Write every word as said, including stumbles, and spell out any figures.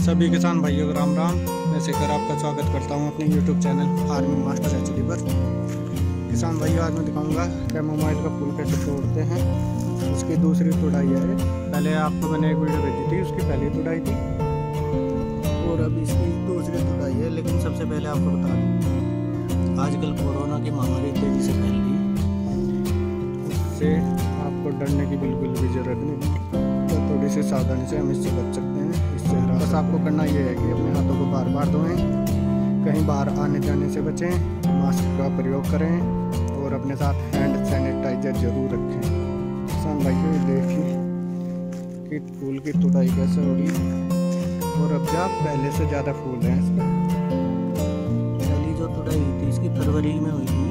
सभी किसान भाइयों को राम राम। मैं शेखर आपका स्वागत करता हूं अपने YouTube channel farming master HD पर। किसान भाइयों, आज मैं दिखाऊंगा कैमोमाइल का फूल कैसे तोड़ते हैं। उसकी दूसरी तुड़ाई है। पहले आपको मैंने एक वीडियो भेजी थी, उसकी पहली तुड़ाई थी और अब इसकी दूसरी तुड़ाई है। लेकिन सबसे पहले आपको बता दूँ, आजकल कोरोना की महामारी तेज़ी से फैल रही है, उससे आपको डरने की बिल्कुल भी ज़रूरत नहीं। तो थोड़ी सी सावधानी से हम इससे बच सकते हैं। इससे बस आपको करना ये है कि अपने हाथों को बार बार धोएं, कहीं बाहर आने जाने से बचें, मास्क का प्रयोग करें और अपने साथ हैंड सैनिटाइजर जरूर रखें। किसान भाइयों, देखिए कि फूल की तुड़ाई कैसे होगी और अब जा पहले से ज़्यादा फूल हैं इसमें। पहली जो तुड़ाई हुई थी इसकी फरवरी में हुई थी,